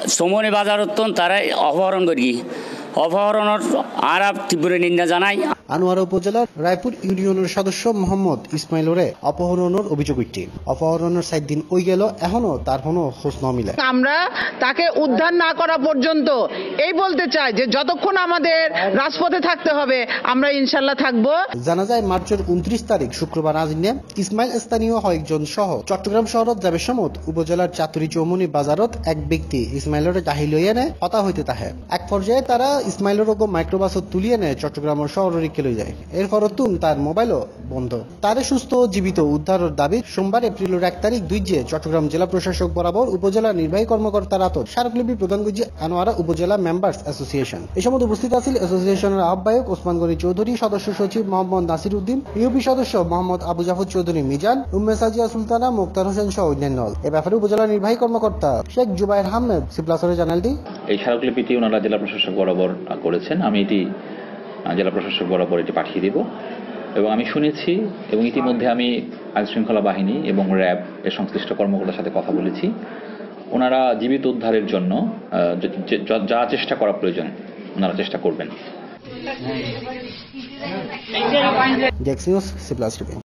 সমনে বাজারতন তারা অপহরণ করি অপহরণের আরাপ তীব্র নিন্দা জানাই। আনোয়ারা উপজেলার রায়পুর ইউনিয়নের সদস্য মোহাম্মদ ইসমাইলরে অপহরণের অভিযোগ উঠছে। অপহরণের 7 দিন ওই গেল, এখনো তার কোনো খোঁজ ন মিলে। আমরা তাকে উদ্ধার না করা পর্যন্ত এই বলতে চাই যে যতক্ষণ আমাদের রাজপথে থাকতে হবে আমরা ইনশাল্লাহ থাকবো। জানা যায় মার্চের 29 তারিখ শুক্রবার আজনে ইসমাইল স্থানীয় কয়েকজন সহ চট্টগ্রাম শহরত যাবে সমত উপজেলার চাতুরি চৌমনি বাজারত এক ব্যক্তি ইসমাইলরে জাহিল হইয়া নেয় হতা হইতে তাহে। এক পর্যায়ে তারা ইসমাইলের মাইক্রোবাসত তুলিয়ে নেয় চট্টগ্রামের শহরের লই যায়। এর ফরতুন তার মোবাইলও বন্ধ। তারে সুস্থ জীবিত উদ্ধারের দাবি সোমবার এপ্রিলের 1 তারিখ দুইজে চট্টগ্রাম জেলা প্রশাসক বরাবর উপজেলা নির্বাহী কর্মকর্তার আতর স্মারকলিপি প্রদান করছে আনোয়ারা উপজেলা মেম্বার্স অ্যাসোসিয়েশন। এই সময় উপস্থিত আছেন অ্যাসোসিয়েশনের আহ্বায়ক ওসমান গনি চৌধুরী, সদস্য সচিব মোহাম্মদ নাসির উদ্দিন, ইউপি সদস্য মোহাম্মদ আবু জাফর চৌধুরী মিজান, উম্মে সাজিয়া সুলতানা, মুক্তার হোসেন সহ অন্যান্য। এ ব্যাপারে উপজেলা নির্বাহী কর্মকর্তা শেখ জুবাইর আহমেদ সিপ্লাসরে জানালটি এই স্মারকলিপিটি ওনারা জেলা প্রশাসক বরাবর করেছেন। আমি এটি জেলা প্রশাসক বরাবর এটি পাঠিয়ে দেব এবং আমি শুনেছি এবং ইতিমধ্যে আমি আইনশৃঙ্খলা বাহিনী এবং র্যাব এর সংশ্লিষ্ট কর্মকর্তার সাথে কথা বলেছি। ওনারা জীবিত উদ্ধারের জন্য যা চেষ্টা করা প্রয়োজন ওনারা চেষ্টা করবেন। Desk news C plus TV.